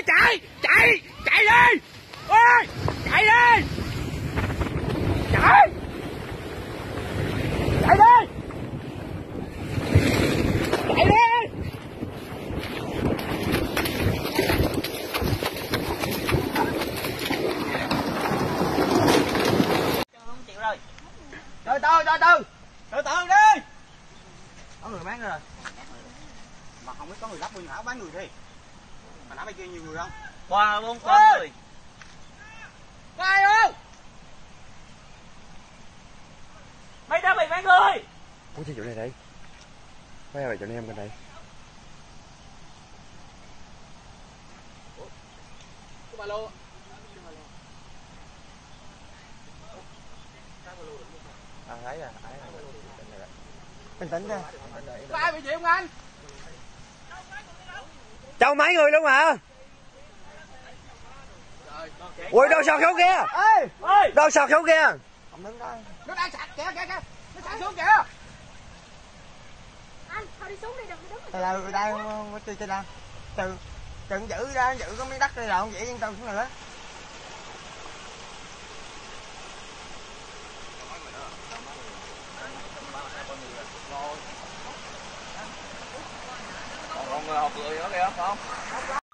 chạy chạy chạy đi ôi chạy đi chạy chạy đi chạy đi không chịu rồi. từ từ đi có người bán rồi mà không biết có người lắp nguyên hảo bán người đi mà nãy bên kia nhiều người không Qua 4 con người. có ai không Mấy đứa mày bán người. Ủa sao chỗ này đây? Mấy em chỗ này em bên đây. cái ba lô Thấy à, bình tĩnh ra. có ai bị gì không anh Châu mấy người luôn hả? Ui đồ sọt xuống kìa. ê Đồ sọt xuống kìa. nó đang sạch kìa nó sạch xuống kìa Anh thôi đi xuống đi, đừng đứng. Từ từ đây không chơi chơi đâu. Đừng giữ ra, giữ có miếng đất đây rồi không vậy yên tâm xuống nữa. Còn người học người nữa kìa, không?